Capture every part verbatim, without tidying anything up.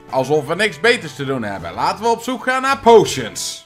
Alsof we niks beters te doen hebben. Laten we op zoek gaan naar potions.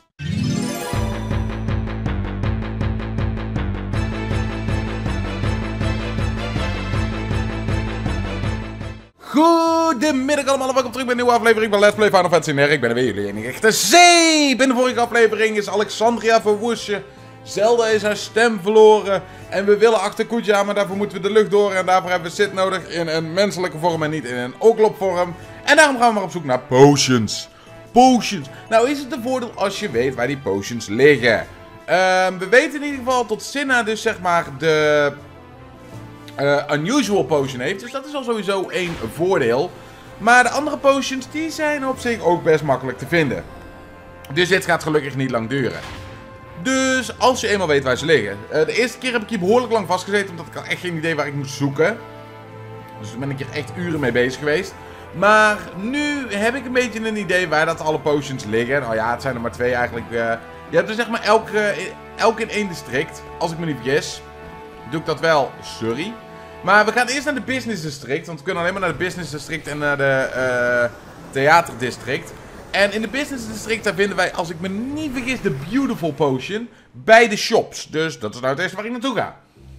Goedemiddag allemaal, welkom terug bij een nieuwe aflevering van Let's Play Final Fantasy negen. Ik ben er weer, jullie enige echte zeep. In de vorige aflevering is Alexandria verwoestje. Zelda is haar stem verloren. En we willen achter Kuja, maar daarvoor moeten we de lucht door. En daarvoor hebben we Cid nodig in een menselijke vorm en niet in een Oklop vorm. En daarom gaan we maar op zoek naar potions. Potions. Nou is het een voordeel als je weet waar die potions liggen. Uh, we weten in ieder geval tot Cinna dus zeg maar de... Uh, unusual potion heeft, dus dat is al sowieso één voordeel. Maar de andere potions, die zijn op zich ook best makkelijk te vinden. Dus dit gaat gelukkig niet lang duren. Dus als je eenmaal weet waar ze liggen. Uh, de eerste keer heb ik hier behoorlijk lang vastgezeten, omdat ik had echt geen idee waar ik moest zoeken. Dus daar ben ik hier echt uren mee bezig geweest. Maar nu heb ik een beetje een idee waar dat alle potions liggen. Nou ja, het zijn er maar twee eigenlijk. Uh, je hebt er zeg maar elk, uh, elk in één district, als ik me niet vergis. Doe ik dat wel, sorry. Maar we gaan eerst naar de Business District. Want we kunnen alleen maar naar de Business District en naar de uh, Theater District. En in de Business District daar vinden wij, als ik me niet vergis, de Beautiful Potion bij de shops. Dus dat is nou het eerste waar ik naartoe ga.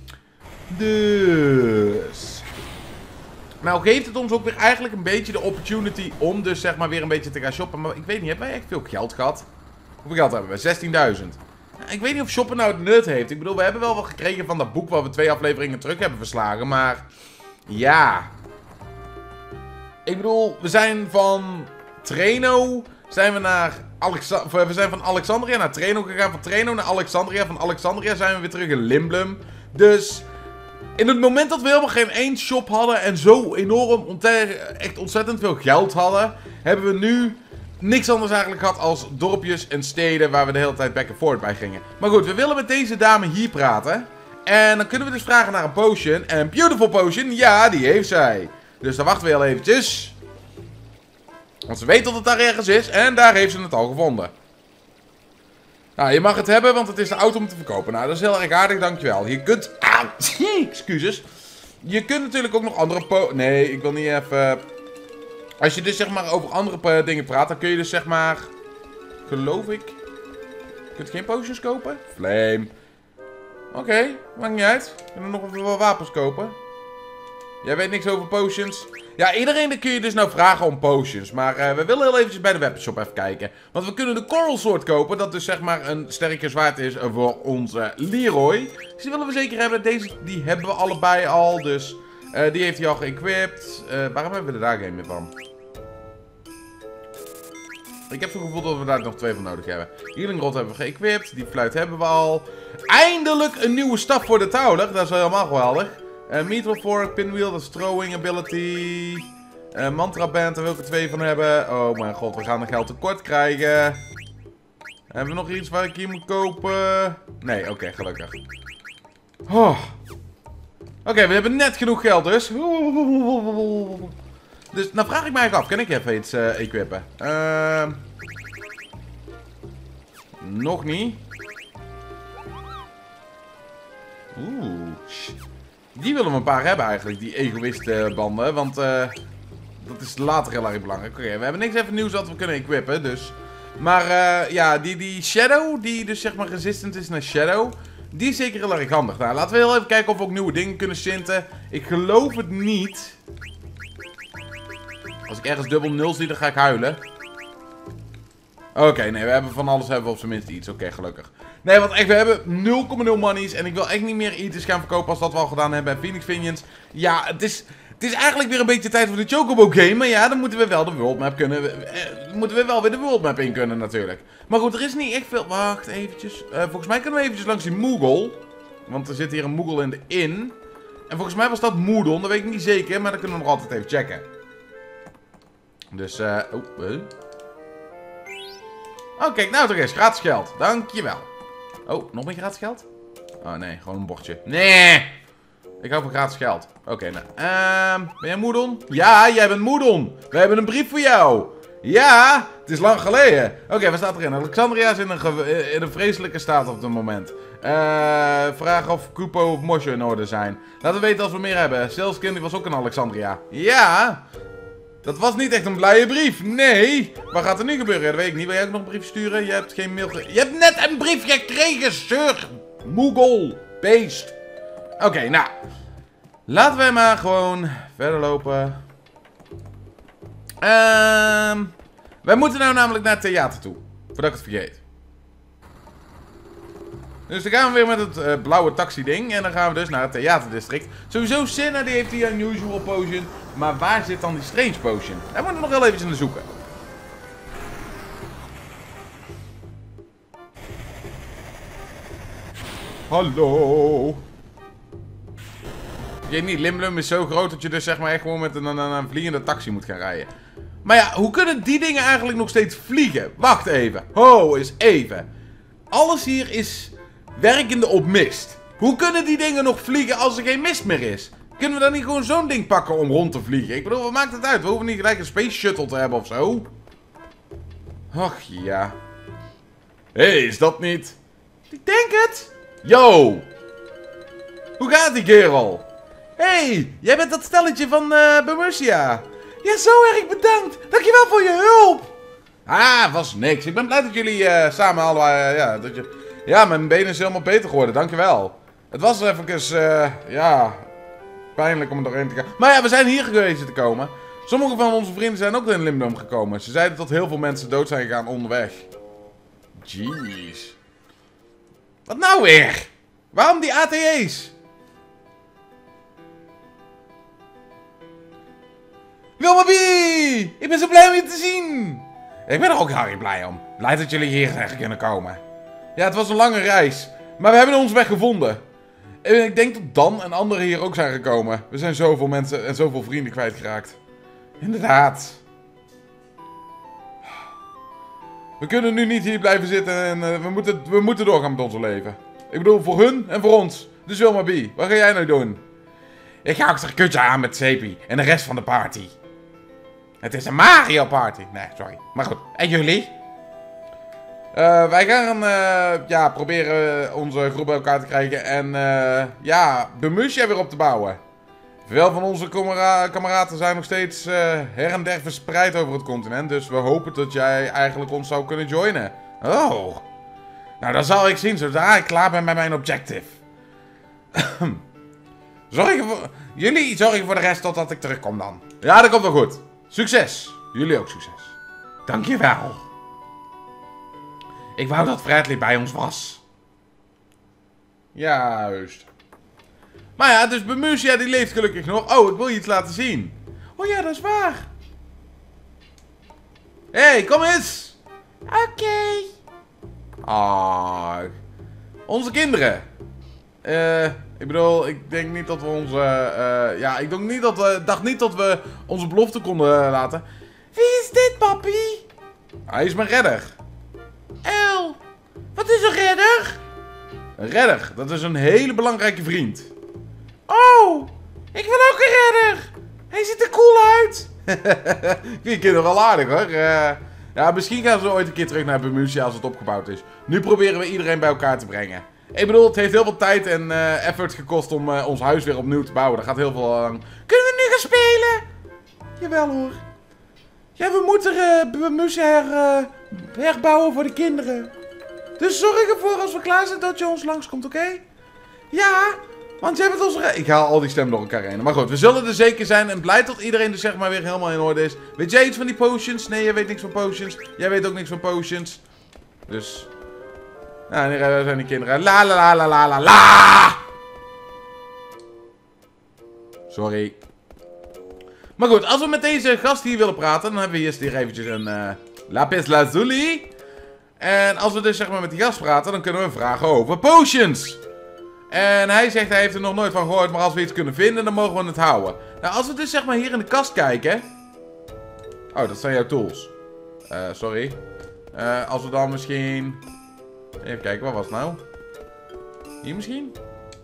Dus... Nou geeft het ons ook weer eigenlijk een beetje de opportunity om dus zeg maar weer een beetje te gaan shoppen. Maar ik weet niet, hebben wij echt veel geld gehad? Hoeveel geld hebben we? zestienduizend. Ik weet niet of shoppen nou het nut heeft. Ik bedoel, we hebben wel wat gekregen van dat boek waar we twee afleveringen terug hebben verslagen. Maar, ja. Ik bedoel, we zijn van Treno, zijn we naar Alexa we zijn van Alexandria naar Treno gegaan. Van Treno naar Alexandria. Van Alexandria zijn we weer terug in Limblum. Dus, in het moment dat we helemaal geen één shop hadden en zo enorm, echt ontzettend veel geld hadden, hebben we nu... niks anders eigenlijk gehad als dorpjes en steden waar we de hele tijd back and forth bij gingen. Maar goed, we willen met deze dame hier praten. En dan kunnen we dus vragen naar een potion. En een beautiful potion, ja, die heeft zij. Dus dan wachten we heel eventjes. Want ze weet dat het daar ergens is. En daar heeft ze het al gevonden. Nou, je mag het hebben, want het is de auto om te verkopen. Nou, dat is heel erg aardig, dankjewel. Je kunt... Ah, excuses. Je kunt natuurlijk ook nog andere po... Nee, ik wil niet even... Als je dus zeg maar over andere dingen praat, dan kun je dus zeg maar... Geloof ik... Je kunt geen potions kopen? Flame. Oké, okay, maakt niet uit. We kunnen nog wel wapens kopen. Jij weet niks over potions. Ja, iedereen kun je dus nou vragen om potions. Maar uh, we willen heel eventjes bij de webshop even kijken. Want we kunnen de Coral Sword kopen. Dat dus zeg maar een sterker zwaard is voor onze Leroy. Dus die willen we zeker hebben. Deze die hebben we allebei al. Dus uh, die heeft hij al geëquipt. Uh, waarom hebben we er daar geen meer van? Ik heb zo'n gevoel dat we daar nog twee van nodig hebben. Healing Rod hebben we geëquipt. Die fluit hebben we al. Eindelijk een nieuwe staf voor de Tauler. Dat is wel helemaal geweldig. Uh, Meteor Fork, Pinwheel, dat is throwing ability. Uh, Mantra Band, daar wil ik er twee van hebben. Oh mijn god, we gaan er geld tekort krijgen. Hebben we nog iets waar ik hier moet kopen? Nee, oké, okay, gelukkig. Oh. Oké, okay, we hebben net genoeg geld dus. Dus, nou vraag ik me eigenlijk af, kan ik even iets uh, equippen? Uh, nog niet. Oeh. Die willen we een paar hebben eigenlijk, die egoïstbanden. Want uh, dat is later heel erg belangrijk. Oké, okay, we hebben niks even nieuws dat we kunnen equippen, dus. Maar uh, ja, die, die Shadow, die dus zeg maar resistant is naar Shadow, die is zeker heel erg handig. Nou, laten we heel even kijken of we ook nieuwe dingen kunnen shinten. Ik geloof het niet. Als ik ergens dubbel nul zie, dan ga ik huilen. Oké, okay, nee, we hebben van alles hebben we op zijn minst iets. Oké, okay, gelukkig. Nee, want echt, we hebben nul komma nul monies. En ik wil echt niet meer items gaan verkopen als dat we al gedaan hebben bij Phoenix Finions. Ja, het is, het is eigenlijk weer een beetje tijd voor de Chocobo game. Maar ja, dan moeten we wel de worldmap kunnen. Eh, moeten we wel weer de worldmap in kunnen natuurlijk. Maar goed, er is niet echt veel... Wacht, eventjes. Uh, volgens mij kunnen we eventjes langs die Moogle. Want er zit hier een Moogle in de inn. En volgens mij was dat Moodon, dat weet ik niet zeker. Maar dan kunnen we nog altijd even checken. Dus, eh... Uh, oh, uh. Oh, kijk, nou toch eens. Gratis geld. Dankjewel. Oh, nog meer gratis geld? Oh, nee. Gewoon een bordje. Nee! Ik hou van gratis geld. Oké, okay, nou. Uh, ben jij Moodon? Ja, jij bent Moodon. We hebben een brief voor jou. Ja, het is lang geleden. Oké, okay, wat staat erin? Alexandria is in een, in een vreselijke staat op het moment. Uh, vraag of Kupo of Mosho in orde zijn. Laten we weten als we meer hebben. Saleskin die was ook in Alexandria. Ja. Dat was niet echt een blije brief. Nee. Wat gaat er nu gebeuren? Ja, dat weet ik niet. Wil jij ook nog een brief sturen? Je hebt geen mail... Je hebt net een brief gekregen, sir. Moogle. Beest. Oké, okay, nou. Laten wij maar gewoon verder lopen. Ehm... Um, wij moeten nou namelijk naar het theater toe. Voordat ik het vergeet. Dus dan gaan we weer met het uh, blauwe taxi ding. En dan gaan we dus naar het theaterdistrict. Sowieso Senna die heeft die unusual potion. Maar waar zit dan die strange potion? Daar moeten we nog wel even naar zoeken. Hallo. Ik weet niet, Limblum is zo groot dat je dus zeg maar echt gewoon met een, een, een vliegende taxi moet gaan rijden. Maar ja, hoe kunnen die dingen eigenlijk nog steeds vliegen? Wacht even. Ho, eens even. Alles hier is werkende op mist. Hoe kunnen die dingen nog vliegen als er geen mist meer is? Kunnen we dan niet gewoon zo'n ding pakken om rond te vliegen? Ik bedoel, wat maakt het uit? We hoeven niet gelijk een space shuttle te hebben of zo. Och ja. Hé, hey, is dat niet? Ik denk het. Yo. Hoe gaat die kerel? Hé, hey, jij bent dat stelletje van uh, Bemercia. Ja, zo erg bedankt. Dankjewel voor je hulp. Ah, was niks. Ik ben blij dat jullie uh, samen allemaal... Uh, ja, dat je... ja, mijn benen is helemaal beter geworden. Dankjewel. Het was even... Uh, ja... pijnlijk om er doorheen te gaan. Maar ja, we zijn hier geweest te komen. Sommige van onze vrienden zijn ook in Limblum gekomen. Ze zeiden dat heel veel mensen dood zijn gegaan onderweg. Jeez. Wat nou weer? Waarom die A T E's? Wilma B! Ik ben zo blij om je te zien! Ik ben er ook heel erg blij om. Blij dat jullie hier zijn kunnen komen. Ja, het was een lange reis. Maar we hebben ons weg gevonden. En ik denk dat Dan en anderen hier ook zijn gekomen. We zijn zoveel mensen en zoveel vrienden kwijtgeraakt. Inderdaad. We kunnen nu niet hier blijven zitten en uh, we, moeten, we moeten doorgaan met ons leven. Ik bedoel, voor hun en voor ons. Dus Wilma B, wat ga jij nou doen? Ik ga achter een kutje aan met Sepie en de rest van de party. Het is een Mario party. Nee, sorry. Maar goed. En jullie? Uh, wij gaan uh, ja, proberen onze groep bij elkaar te krijgen. En uh, ja, Bemercia weer op te bouwen. Veel van onze kamera kameraden zijn nog steeds uh, her en der verspreid over het continent. Dus we hopen dat jij eigenlijk ons zou kunnen joinen. Oh. Nou, dan zal ik zien zodra ik klaar ben met mijn objective. Zorg voor... Jullie zorgen voor de rest totdat ik terugkom dan. Ja, dat komt wel goed. Succes. Jullie ook succes. Dankjewel. Ik wou dat Fredly bij ons was. Juist. Maar ja, dus Bemercia die leeft gelukkig nog. Oh, ik wil je iets laten zien. Oh ja, dat is waar. Hé, hey, kom eens. Oké. Okay. Ah. Onze kinderen. Eh... Uh, Ik bedoel, ik denk niet dat we onze... Uh, ja, ik denk niet dat we, dacht niet dat we onze belofte konden uh, laten. Wie is dit, papi? Hij is mijn redder. El, wat is een redder? Een redder, dat is een hele belangrijke vriend. Oh, ik wil ook een redder. Hij ziet er cool uit. Ik vind je kinderen wel aardig, hoor. Uh, ja, misschien gaan ze ooit een keer terug naar Bemercia als het opgebouwd is. Nu proberen we iedereen bij elkaar te brengen. Ik bedoel, het heeft heel veel tijd en uh, effort gekost om uh, ons huis weer opnieuw te bouwen. Dat gaat heel veel lang. Kunnen we nu gaan spelen? Jawel hoor. Ja, we moeten uh, Bemercia her, uh, herbouwen voor de kinderen. Dus zorg ervoor als we klaar zijn dat je ons langskomt, oké? Okay? Ja, want jij bent onze... Ik haal al die stemmen door elkaar heen. Maar goed, we zullen er zeker zijn en blij dat iedereen dus zeg maar weer helemaal in orde is. Weet jij iets van die potions? Nee, jij weet niks van potions. Jij weet ook niks van potions. Dus... Nou, hier zijn die kinderen. La la la la la la la. Sorry. Maar goed, als we met deze gast hier willen praten, dan hebben we eerst hier eventjes een uh, lapis lazuli. En als we dus zeg maar met die gast praten, dan kunnen we vragen over potions. En hij zegt hij heeft er nog nooit van gehoord, maar als we iets kunnen vinden, dan mogen we het houden. Nou, als we dus zeg maar hier in de kast kijken. Oh, dat zijn jouw tools. Uh, sorry. Uh, als we dan misschien... Even kijken, wat was het nou? Hier misschien?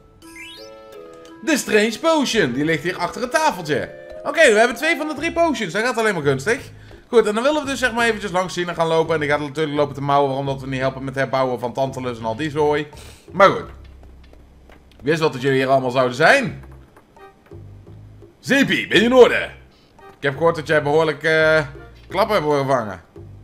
De Strange Potion. Die ligt hier achter het tafeltje. Oké, okay, we hebben twee van de drie potions. Dat gaat alleen maar gunstig. Goed, en dan willen we dus zeg maar eventjes langs zien en gaan lopen. En die gaat natuurlijk lopen te mouwen, omdat we niet helpen met het herbouwen van Tantalus en al die zooi. Maar goed. Ik wist wel dat jullie hier allemaal zouden zijn. Sepie, ben je in orde? Ik heb gehoord dat jij behoorlijk uh, klappen hebt gevangen.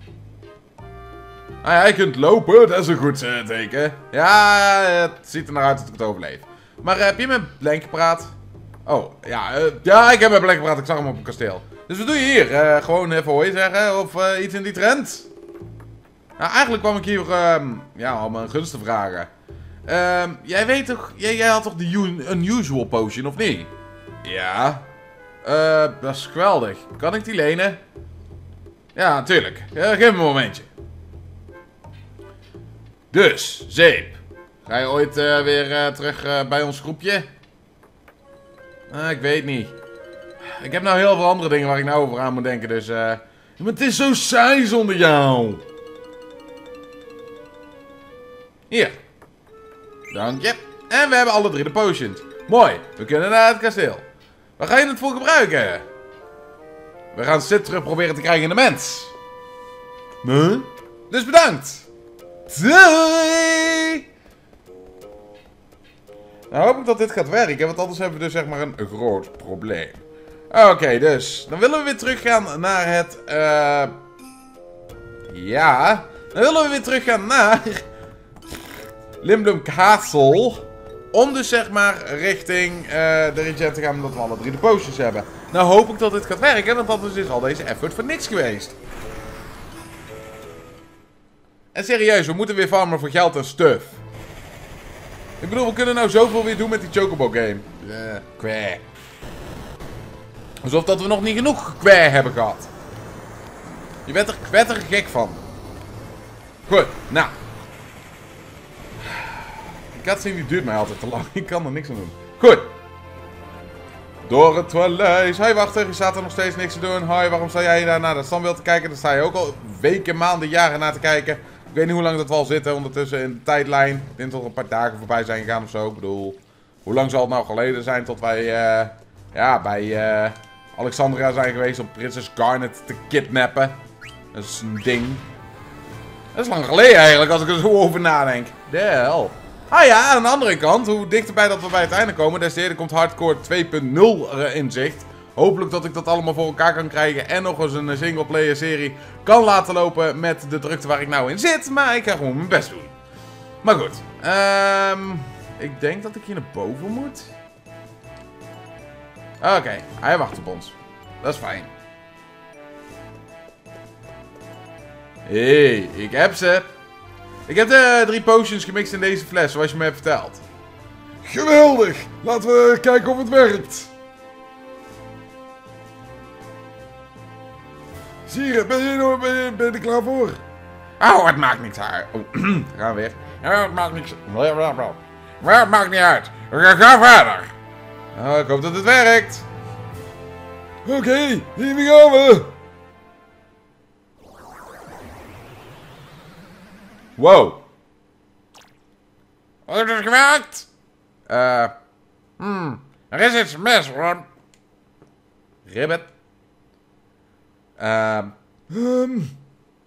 Nou ja, je kunt lopen, dat is een goed uh, teken. Ja, het ziet er naar uit dat ik het overleef. Maar uh, heb je met Blank gepraat? Oh, ja, uh, ja, ik heb met Blank gepraat. Ik zag hem op het kasteel. Dus wat doe je hier? Uh, gewoon even hoi zeggen of uh, iets in die trend? Nou, eigenlijk kwam ik hier uh, ja, om een gunst te vragen. Uh, jij weet toch, jij, jij had toch de Unusual Potion, of niet? Ja. Uh, dat is geweldig. Kan ik die lenen? Ja, natuurlijk. Uh, geef me een momentje. Dus, zeep. Ga je ooit uh, weer uh, terug uh, bij ons groepje? Uh, ik weet niet. Ik heb nou heel veel andere dingen waar ik nou over aan moet denken, dus... Uh... Ja, maar het is zo saai zonder jou. Hier. Dank je. En we hebben alle drie de potions. Mooi. We kunnen naar het kasteel. Waar ga je het voor gebruiken? We gaan Sid terug proberen te krijgen in de mens. Huh? Dus bedankt. Doei! Nou hoop ik dat dit gaat werken, want anders hebben we dus zeg maar een groot probleem. Oké, okay, dus. Dan willen we weer teruggaan naar het... Uh... Ja. Dan willen we weer teruggaan naar... Limblum Castle. Om dus zeg maar richting uh, de Regent te gaan, omdat we alle drie de potions hebben. Nou hoop ik dat dit gaat werken, want anders is al deze effort voor niks geweest. En serieus, we moeten weer farmen voor geld en stuff. Ik bedoel, we kunnen nou zoveel weer doen met die Chocobo game. Uh, kweh. Alsof dat we nog niet genoeg kweh hebben gehad. Je bent er kwetterig gek van. Goed, nou. Die cutscene die duurt mij altijd te lang. Ik kan er niks aan doen. Goed. Door het toilet. Hoi, wachter. Je staat er nog steeds niks te doen. Hoi, waarom sta jij daar naar dat standbeeld te kijken? Daar sta je ook al weken, maanden, jaren naar te kijken. Ik weet niet hoe lang dat we al zitten ondertussen in de tijdlijn. Ik denk dat er een paar dagen voorbij zijn gegaan of zo. Ik bedoel, hoe lang zal het nou geleden zijn tot wij uh, ja, bij uh, Alexandria zijn geweest om prinses Garnet te kidnappen. Dat is een ding. Dat is lang geleden eigenlijk als ik er zo over nadenk. De hel. Ah ja, aan de andere kant, hoe dichterbij dat we bij het einde komen, des te eerder komt Hardcore twee punt nul in zicht. Hopelijk dat ik dat allemaal voor elkaar kan krijgen en nog eens een singleplayer serie kan laten lopen met de drukte waar ik nou in zit. Maar ik ga gewoon mijn best doen. Maar goed, um, ik denk dat ik hier naar boven moet. Oké, okay, hij wacht op ons. Dat is fijn. Hé, hey, ik heb ze. Ik heb de drie potions gemixt in deze fles, zoals je me hebt verteld. Geweldig! Laten we kijken of het werkt. Sire, ben je, ben je, ben je er klaar voor? Oh, het maakt niks uit. Oh, daar gaan we weer. Oh, het maakt niks. Maar het maakt niet uit. We gaan, gaan verder. Oh, ik hoop dat het werkt. Oké, okay, hier gaan we. Wow. Oh, het is gewerkt. Eh. Uh, hmm. Er is iets mis, hoor. Ribbit. Uh, um,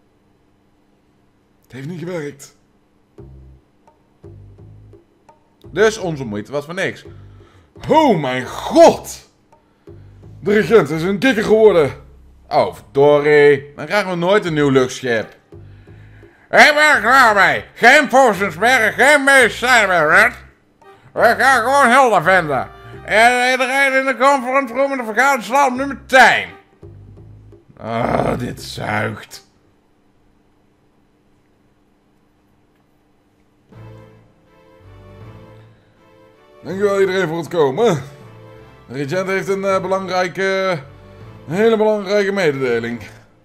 het heeft niet gewerkt. Dus onze moeite was voor niks. Oh mijn god! De regent is een kikker geworden. Oh, verdorie. Dan krijgen we nooit een nieuw luchtschip. Ik ben er klaar mee. Geen potions meer, geen medicijnen meer, Red. We gaan gewoon Hilda vinden. En iedereen in de conference room in de vergaderzaal nu meteen. Ah, oh, dit zuigt. Dankjewel iedereen voor het komen. De regent heeft een uh, belangrijke, een hele belangrijke mededeling.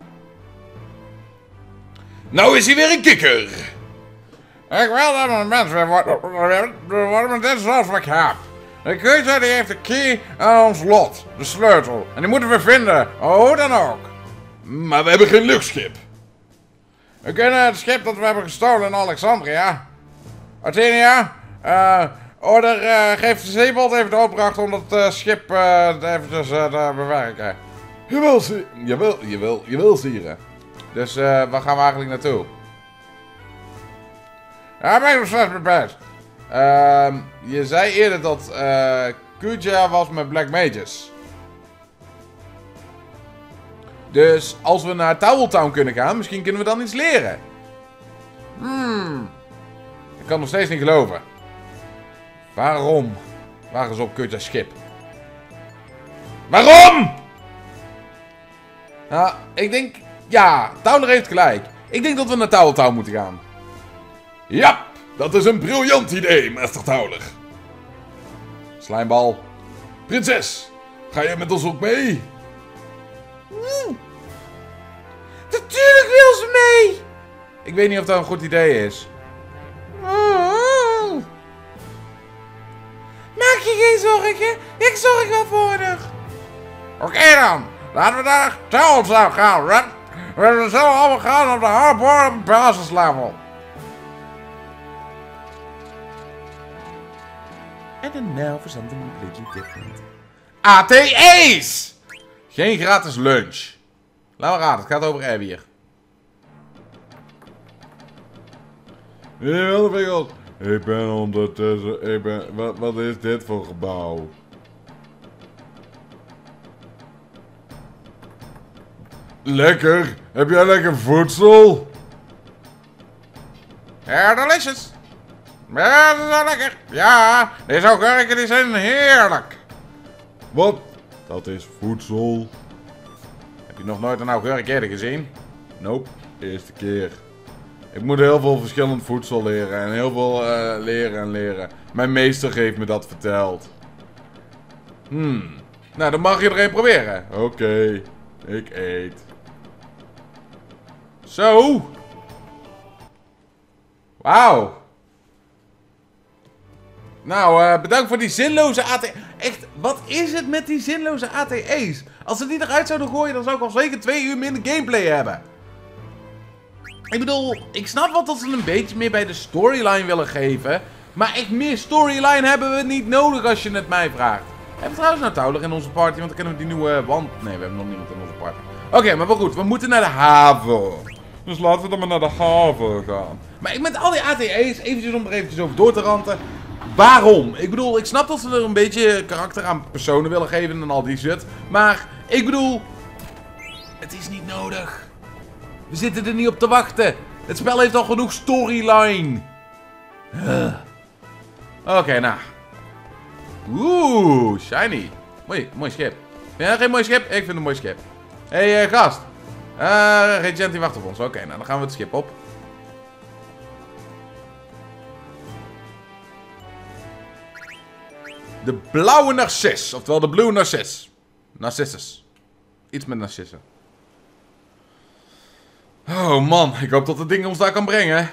Nou is hij weer een kikker. Ik wil dat een mens weer worden, maar dit is alles wat ik heb. De keuze die heeft de key aan ons lot, de sleutel. En die moeten we vinden, hoe dan ook. Maar we hebben geen luchtschip. We kunnen het schip dat we hebben gestolen in Alexandria. Athenia, uh, order, uh, geef de zeebold even de opdracht om dat uh, schip uh, eventjes uh, te bewerken. Jawel, si jawel, jawel, jawel, sire. Dus uh, waar gaan we eigenlijk naartoe? Ja, ben ik nog steeds mee bezig. Uh, je zei eerder dat uh, Kuja was met Black Mages. Dus als we naar Toweltown kunnen gaan, misschien kunnen we dan iets leren. Hmm. Ik kan nog steeds niet geloven. Waarom? Waar is op kutje schip? Waarom? Nou, ik denk... Ja, Towler heeft gelijk. Ik denk dat we naar Toweltown moeten gaan. Ja, dat is een briljant idee, Master Towler. Slijmbal. Prinses, ga je met ons ook mee? Hmm. Natuurlijk wil ze mee! Ik weet niet of dat een goed idee is. Oh. Maak je geen zorgen, ik zorg wel voor haar. Oké okay dan, laten we naar Toweltown gaan, Red. We zullen allemaal gaan op de hardboard basislevel. And then now for something completely different. A T E's! Geen gratis lunch. Laat maar raden, het gaat over Abby hier. Ja, Wiggles. Ik ben ondertussen... Ik ben... Wat, wat is dit voor gebouw? Lekker. Heb jij lekker voedsel? Ja, delicious. Ja, dat is wel lekker. Ja, deze augurken die zijn heerlijk. Wat? Dat is voedsel. Heb je nog nooit een augurk eerder gezien? Nope, eerste keer. Ik moet heel veel verschillend voedsel leren en heel veel uh, leren en leren. Mijn meester heeft me dat verteld. Hmm. Nou, dan mag je er een proberen. Oké, okay, ik eet. Zo. Wauw. Nou, uh, bedankt voor die zinloze A T E's. Echt, wat is het met die zinloze A T E's? Als ze die eruit zouden gooien, dan zou ik al zeker twee uur minder gameplay hebben. Ik bedoel, ik snap wel dat ze een beetje meer bij de storyline willen geven. Maar echt meer storyline hebben we niet nodig als je het mij vraagt. Hebben we trouwens nou Towler in onze party? Want dan kunnen we die nieuwe wand... Nee, we hebben nog niemand in onze party. Oké, okay, maar wel goed. We moeten naar de haven. Dus laten we dan maar naar de haven gaan. Maar ik met al die A T E's, eventjes om er eventjes over door te ranten. Waarom? Ik bedoel, ik snap dat ze er een beetje karakter aan personen willen geven en al die shit. Maar, ik bedoel... Het is niet nodig. We zitten er niet op te wachten. Het spel heeft al genoeg storyline. Huh. Oké, okay, nou. Oeh, shiny. Mooi, mooi schip. Ja, geen mooi schip? Ik vind het een mooi schip. Hé, hey, uh, gast. Uh, Regent die wacht op ons. Oké, okay, nou dan gaan we het schip op. De blauwe narcis. Oftewel de blue narcis. Narcissus. Iets met narcissen. Oh man, ik hoop dat het ding ons daar kan brengen.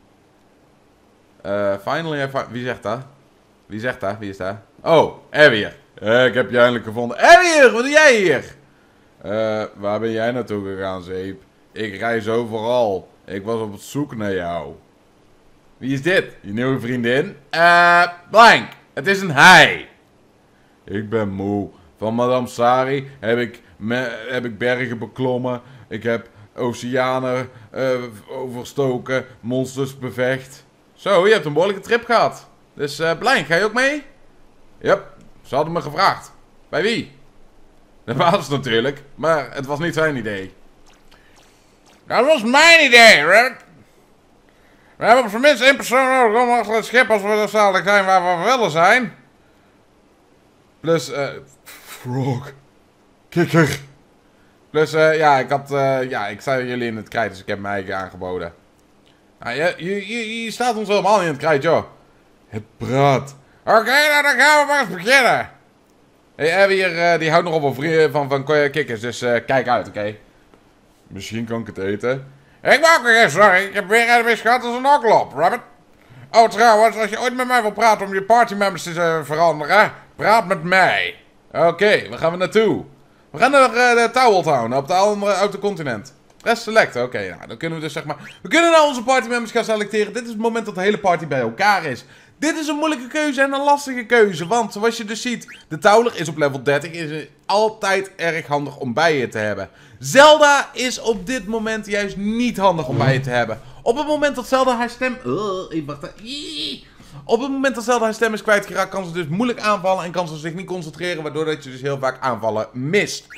Uh, finally, I wie zegt dat? Wie zegt dat? Wie is dat? Oh, Abby. Eh, ik heb je eindelijk gevonden. Abby, wat doe jij hier? Uh, waar ben jij naartoe gegaan, Zeep? Ik reis overal. Ik was op zoek naar jou. Wie is dit? Je nieuwe vriendin? Eh, uh, blank. Het is een hij. Ik ben moe. Van Madame Sari heb ik, me, heb ik bergen beklommen. Ik heb oceanen uh, overstoken. Monsters bevecht. Zo, je hebt een behoorlijke trip gehad. Dus uh, blank, ga je ook mee? Yep, ze hadden me gevraagd. Bij wie? De baas natuurlijk, maar het was niet zijn idee. Dat was mijn idee, Red. We hebben op zijn minst één persoon nodig om achter het schip als we er zadelijk zijn waar we willen zijn. Plus, eh... Uh, Frog. Kikker. Plus, uh, ja, ik had, uh, ja, ik sta jullie in het krijt, dus ik heb mijn eigen aangeboden. Nou, je, je, je, je staat ons helemaal niet in het krijt, joh. Het praat. Oké, okay, nou dan gaan we maar eens beginnen. Hé, hey, Abby hier, uh, die houdt nog op van, vrienden, van, van kikkers, dus uh, kijk uit, oké? Okay? Misschien kan ik het eten. Ik maak me geen sorry, ik heb weer een misgat als een okkelop, Rabbit. Oh, trouwens, als je ooit met mij wil praten om je partymembers te uh, veranderen, praat met mij. Oké, okay, waar gaan we naartoe? We gaan naar uh, de Toweltown, op de andere oude continent. Press select, oké, okay, nou, dan kunnen we dus zeg maar... We kunnen nou onze partymembers gaan selecteren. Dit is het moment dat de hele party bij elkaar is. Dit is een moeilijke keuze en een lastige keuze, want zoals je dus ziet, de Towler is op level dertig, is altijd erg handig om bij je te hebben. Zelda is op dit moment juist niet handig om bij je te hebben. Op het moment dat Zelda haar stem... Uh, ik wacht daar. Op het moment dat Zelda haar stem is kwijtgeraakt, kan ze dus moeilijk aanvallen en kan ze zich niet concentreren, waardoor dat je dus heel vaak aanvallen mist.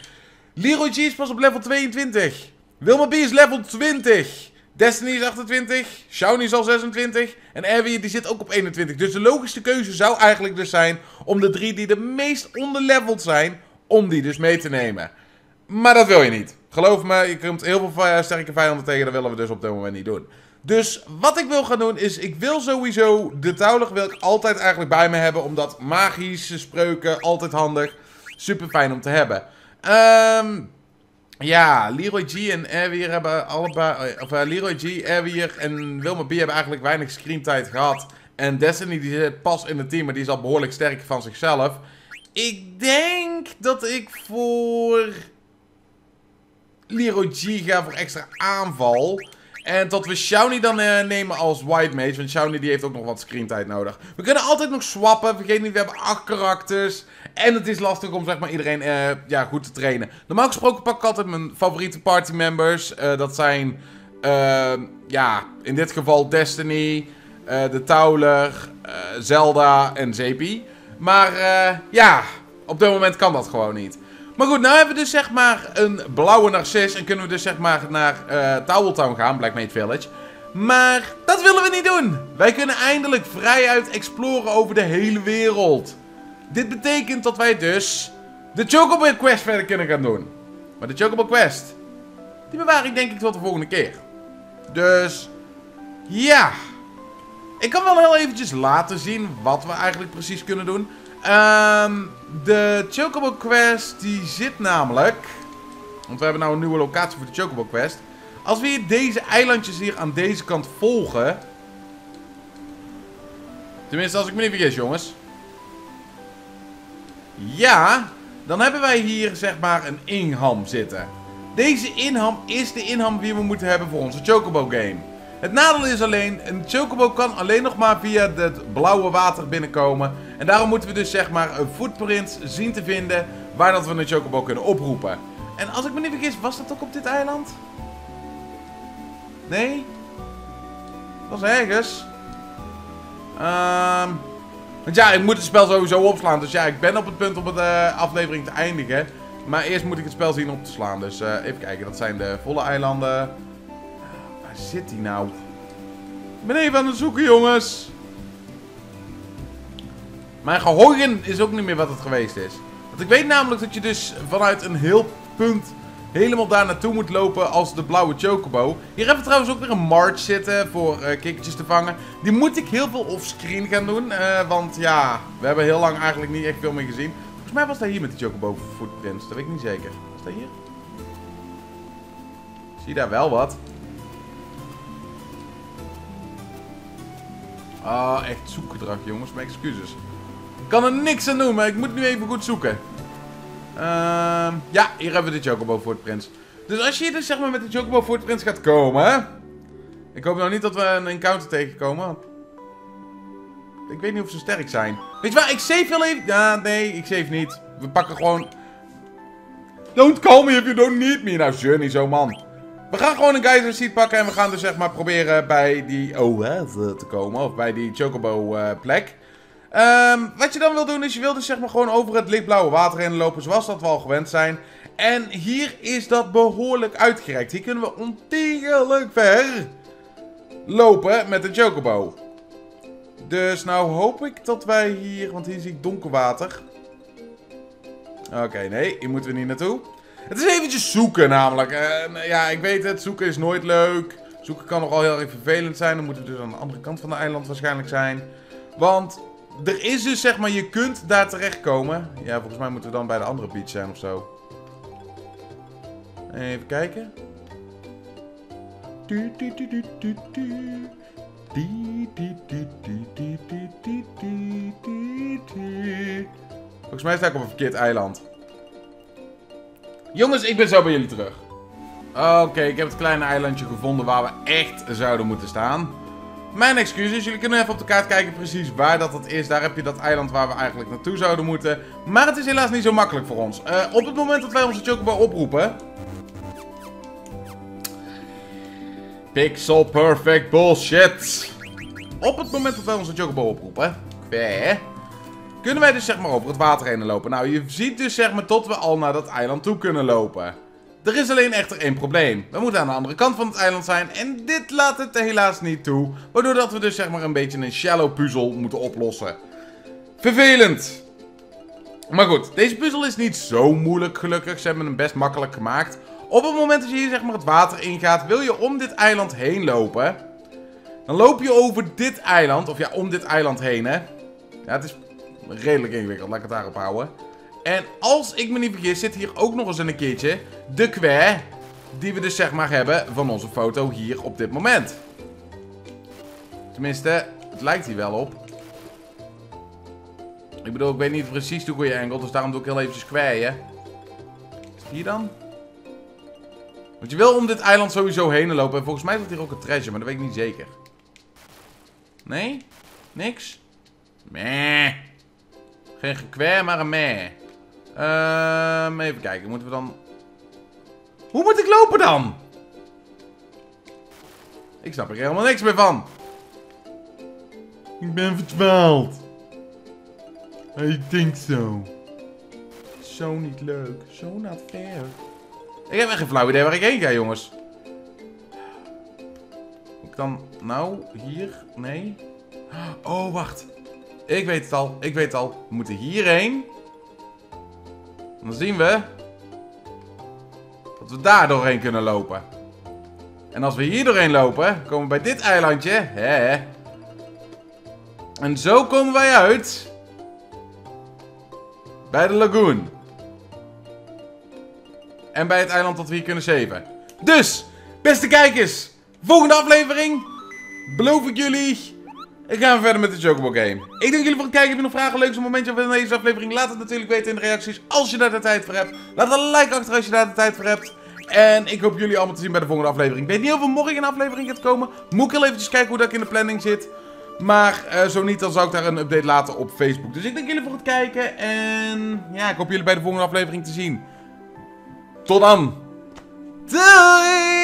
Leroy G is pas op level tweeëntwintig. Wilma B is level twintig. Destiny is achtentwintig. Shawnee is al zesentwintig. En Erwin die zit ook op eenentwintig. Dus de logische keuze zou eigenlijk dus zijn om de drie die de meest onderleveld zijn, om die dus mee te nemen. Maar dat wil je niet. Geloof me, je komt heel veel sterke vijanden tegen. Dat willen we dus op dit moment niet doen. Dus wat ik wil gaan doen is, ik wil sowieso de Tauler wil ik altijd eigenlijk bij me hebben. Omdat magische spreuken altijd handig. Super fijn om te hebben. Ehm... Um, Ja, Leroy G en Erwier hebben allebei... Of uh, Leroy G, Erwier en Wilma B hebben eigenlijk weinig screentijd gehad. En Destiny die zit pas in het team, maar die is al behoorlijk sterk van zichzelf. Ik denk dat ik voor Leroy G ga voor extra aanval. En dat we Shawnee dan uh, nemen als White Mage. Want Shawnee die heeft ook nog wat screentijd nodig. We kunnen altijd nog swappen. Vergeet niet, we hebben acht karakters. En het is lastig om zeg maar iedereen uh, ja, goed te trainen. Normaal gesproken pak ik altijd mijn favoriete party members. Uh, dat zijn, uh, ja, in dit geval Destiny, uh, de Tauler, uh, Zelda en Zepi. Maar uh, ja, op dit moment kan dat gewoon niet. Maar goed, nou hebben we dus zeg maar een blauwe narcis. En kunnen we dus zeg maar naar uh, Toweltown gaan, Blackmate Village. Maar dat willen we niet doen. Wij kunnen eindelijk vrijuit exploren over de hele wereld. Dit betekent dat wij dus de Chocobo Quest verder kunnen gaan doen. Maar de Chocobo Quest, die bewaar ik denk ik tot de volgende keer. Dus, ja. Ik kan wel heel eventjes laten zien wat we eigenlijk precies kunnen doen. Um, de Chocobo Quest, die zit namelijk... Want we hebben nou een nieuwe locatie voor de Chocobo Quest. Als we hier deze eilandjes hier aan deze kant volgen... Tenminste, als ik me niet vergis, jongens. Ja, dan hebben wij hier zeg maar een inham zitten. Deze inham is de inham die we moeten hebben voor onze Chocobo game. Het nadeel is alleen, een Chocobo kan alleen nog maar via het blauwe water binnenkomen. En daarom moeten we dus zeg maar een footprint zien te vinden waar dat we een Chocobo kunnen oproepen. En als ik me niet vergis, was dat ook op dit eiland? Nee? Dat was ergens. Ehm... Um, want ja, ik moet het spel sowieso opslaan. Dus ja, ik ben op het punt om de uh, aflevering te eindigen. Maar eerst moet ik het spel zien op te slaan. Dus uh, even kijken, dat zijn de volle eilanden. Uh, waar zit die nou? Ik ben even aan het zoeken, jongens. Mijn geheugen is ook niet meer wat het geweest is. Want ik weet namelijk dat je dus vanuit een heel punt helemaal daar naartoe moet lopen als de blauwe Chocobo. Hier hebben we trouwens ook weer een march zitten voor uh, kikkertjes te vangen. Die moet ik heel veel offscreen gaan doen. Uh, want ja, we hebben heel lang eigenlijk niet echt veel meer gezien. Volgens mij was dat hier met de Chocobo footprints. Dat weet ik niet zeker. Was dat hier? Zie je daar wel wat? Ah, oh, echt zoekgedrag, jongens. Mijn excuses. Ik kan er niks aan doen, maar ik moet nu even goed zoeken. Uh, ja, hier hebben we de Chocobo footprints. Dus als je hier dus zeg maar met de Chocobo footprints gaat komen... Ik hoop nou niet dat we een encounter tegenkomen. Want ik weet niet of ze sterk zijn. Weet je waar, ik save wel even... Ja, nee, ik save niet. We pakken gewoon... Don't call me if you don't need me. Nou, zeur niet zo, man. We gaan gewoon een Geyser Seed pakken en we gaan dus zeg maar proberen bij die oase te komen. Of bij die Chocobo uh, plek. Um, wat je dan wil doen is, je wil dus zeg maar gewoon over het lichtblauwe water heen lopen, zoals dat we al gewend zijn. En hier is dat behoorlijk uitgerekt. Hier kunnen we ontiegelijk ver lopen met de Chocobo. Dus nou hoop ik dat wij hier, want hier zie ik donker water. Oké, okay, nee, hier moeten we niet naartoe. Het is eventjes zoeken namelijk. Uh, ja, ik weet het, zoeken is nooit leuk. Zoeken kan nogal heel erg vervelend zijn. Dan moeten we dus aan de andere kant van de eiland waarschijnlijk zijn. Want... Er is dus zeg maar, je kunt daar terechtkomen. Ja, volgens mij moeten we dan bij de andere beach zijn of zo. Even kijken. Volgens mij sta ik op een verkeerd eiland. Jongens, ik ben zo bij jullie terug. Oké, okay, ik heb het kleine eilandje gevonden waar we echt zouden moeten staan. Mijn excuses, jullie kunnen even op de kaart kijken precies waar dat het is. Daar heb je dat eiland waar we eigenlijk naartoe zouden moeten. Maar het is helaas niet zo makkelijk voor ons. Uh, op het moment dat wij onze Chocobo oproepen... Pixel perfect bullshit. Op het moment dat wij onze Chocobo oproepen... Kwee, kunnen wij dus zeg maar over het water heen lopen. Nou, je ziet dus zeg maar tot we al naar dat eiland toe kunnen lopen. Er is alleen echter één probleem. We moeten aan de andere kant van het eiland zijn en dit laat het helaas niet toe. Waardoor dat we dus zeg maar een beetje een shallow puzzel moeten oplossen. Vervelend. Maar goed, deze puzzel is niet zo moeilijk gelukkig. Ze hebben hem best makkelijk gemaakt. Op het moment dat je hier zeg maar het water ingaat, wil je om dit eiland heen lopen. Dan loop je over dit eiland, of ja, om dit eiland heen, hè. Ja, het is redelijk ingewikkeld, laat ik het daarop houden. En als ik me niet vergis, zit hier ook nog eens een keertje de kwe, die we dus zeg maar hebben van onze foto hier op dit moment. Tenminste, het lijkt hier wel op. Ik bedoel, ik weet niet precies de goede angle, dus daarom doe ik heel eventjes kwe, hè. Is het hier dan? Want je wil om dit eiland sowieso heen lopen. En volgens mij zit hier ook een treasure, maar dat weet ik niet zeker. Nee? Niks? Meh. Geen gekwer, maar een meh. Ehm, even kijken. Moeten we dan... Hoe moet ik lopen dan? Ik snap er helemaal niks meer van. Ik ben verdwaald. I think so. Zo niet leuk. Zo not fair. Ik heb echt geen flauw idee waar ik heen ga, jongens. Moet ik dan... Nou, hier? Nee. Oh, wacht. Ik weet het al. Ik weet het al. We moeten hierheen. Dan zien we... dat we daar doorheen kunnen lopen. En als we hier doorheen lopen, komen we bij dit eilandje. Hè? En zo komen wij uit... bij de lagoon. En bij het eiland dat we hier kunnen saven. Dus, beste kijkers. Volgende aflevering. Beloof ik jullie. Ik ga verder met de Chocobo game. Ik dank jullie voor het kijken. Heb je nog vragen, leuks momentje van deze aflevering? Laat het natuurlijk weten in de reacties. Als je daar de tijd voor hebt. Laat een like achter als je daar de tijd voor hebt. En ik hoop jullie allemaal te zien bij de volgende aflevering. Ik weet niet of er morgen een aflevering gaat komen. Moet ik heel eventjes kijken hoe dat ik in de planning zit. Maar uh, zo niet, dan zou ik daar een update laten op Facebook. Dus ik dank jullie voor het kijken. En ja, ik hoop jullie bij de volgende aflevering te zien. Tot dan. Doei!